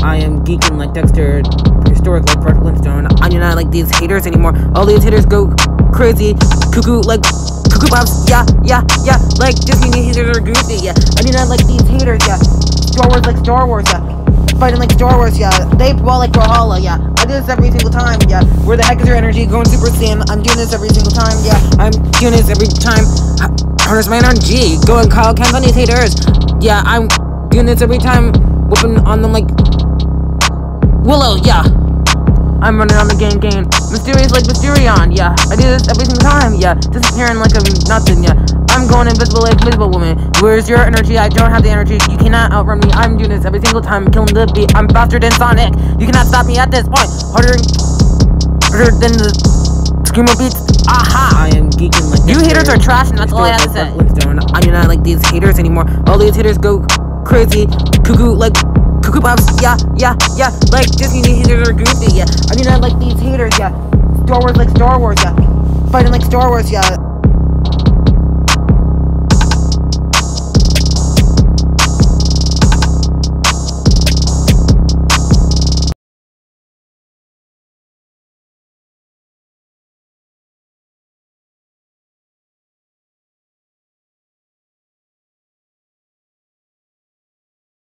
I am geeking like Dexter, historic like Fred Flintstone. I do not like these haters anymore. All these haters go crazy, cuckoo like cuckoo pops. Yeah, like Disney haters are goofy. Yeah, I do not like these haters. Yeah, Star Wars like Star Wars. Yeah, fighting like Star Wars. Yeah, they brawl like Brawlhalla. Yeah, I do this every single time. Yeah, where the heck is your energy? Going Super Saiyan. I'm doing this every single time. Yeah, I'm doing this every time. Harness my energy. Go and call camp on these haters. Yeah, I'm doing this every time. Whooping on them like Willow. Yeah, I'm running on the gang. Mysterious like Mysterion. Yeah, I do this every single time. Yeah, disappearing like I'm nothing. Yeah, I'm going invisible like Invisible Woman. Where's your energy? I don't have the energy. You cannot outrun me. I'm doing this every single time. Killing the beat. I'm faster than Sonic. You cannot stop me at this point. Harder than the Screamo beats. Aha! I am geeking like you haters are trash, and that's all I have to say. I do not like these haters anymore. All these haters go crazy, cuckoo like cuckoo pops. Yeah, like Disney haters are goofy. Yeah, I do not like these haters. Yeah, Star Wars like Star Wars. Yeah, fighting like Star Wars. Yeah.